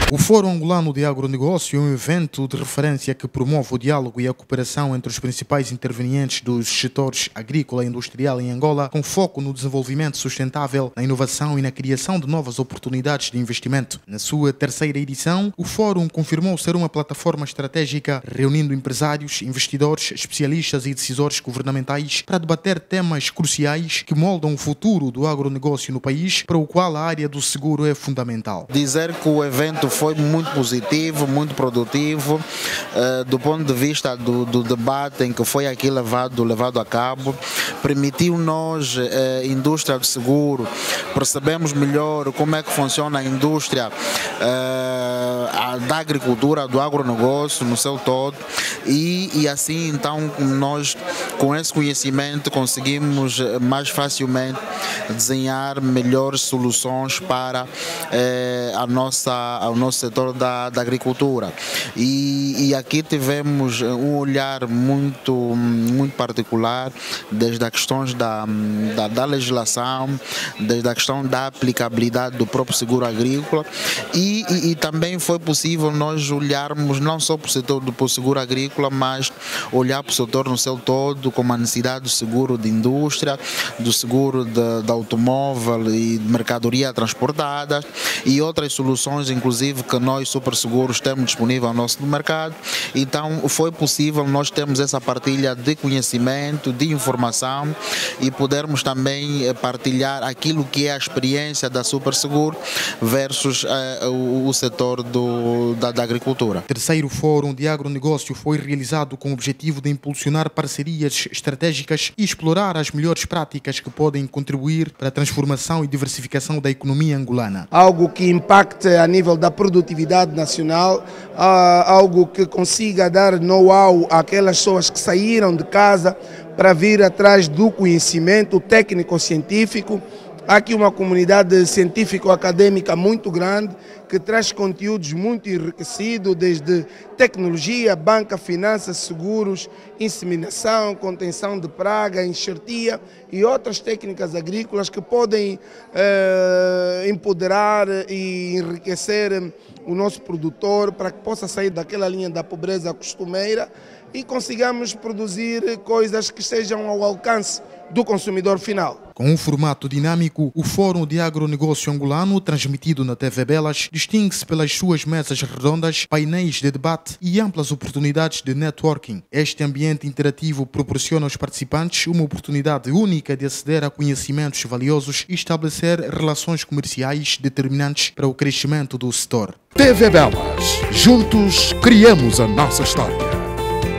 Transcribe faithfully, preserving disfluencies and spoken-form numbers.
O Fórum Angolano de Agronegócio é um evento de referência que promove o diálogo e a cooperação entre os principais intervenientes dos setores agrícola e industrial em Angola, com foco no desenvolvimento sustentável, na inovação e na criação de novas oportunidades de investimento. Na sua terceira edição, o Fórum confirmou ser uma plataforma estratégica reunindo empresários, investidores, especialistas e decisores governamentais para debater temas cruciais que moldam o futuro do agronegócio no país, para o qual a área do seguro é fundamental. Dizer que o evento foi muito positivo, muito produtivo, uh, do ponto de vista do, do debate em que foi aqui levado, levado a cabo, permitiu-nos, uh, indústria do seguro, percebemos melhor como é que funciona a indústria uh, a, da agricultura, do agronegócio no seu todo, e, e assim então nós com esse conhecimento conseguimos mais facilmente desenhar melhores soluções para uh, a nossa, ao nosso setor da, da agricultura. E, e aqui tivemos um olhar muito, muito particular, desde as questões da, da, da legislação, desde a questão da aplicabilidade do próprio seguro agrícola, e, e, e também foi possível nós olharmos não só para o setor do seguro agrícola, mas olhar para o setor no seu todo, como a necessidade do seguro de indústria, do seguro de, de automóvel e de mercadoria transportada e outras soluções, inclusive, que nós, Super Seguros, temos disponível ao nosso mercado. Então, foi possível nós termos essa partilha de conhecimento, de informação e podermos também partilhar aquilo que é a experiência da Super Seguro versus uh, o, o setor do, da, da agricultura. O terceiro Fórum de Agronegócio foi realizado com o objetivo de impulsionar parcerias estratégicas e explorar as melhores práticas que podem contribuir para a transformação e diversificação da economia angolana. Algo que impacte a nível da produtividade nacional, algo que consiga dar know-how àquelas pessoas que saíram de casa para vir atrás do conhecimento técnico-científico. Há aqui uma comunidade científico-acadêmica muito grande que traz conteúdos muito enriquecidos, desde tecnologia, banca, finanças, seguros, inseminação, contenção de praga, enxertia e outras técnicas agrícolas que podem eh, empoderar e enriquecer o nosso produtor para que possa sair daquela linha da pobreza costumeira e consigamos produzir coisas que estejam ao alcance do consumidor final. Com um formato dinâmico, o Fórum de Agronegócio Angolano, transmitido na T V Belas, distingue-se pelas suas mesas redondas, painéis de debate e amplas oportunidades de networking. Este ambiente interativo proporciona aos participantes uma oportunidade única de aceder a conhecimentos valiosos e estabelecer relações comerciais determinantes para o crescimento do setor. T V Belas. Juntos criamos a nossa história.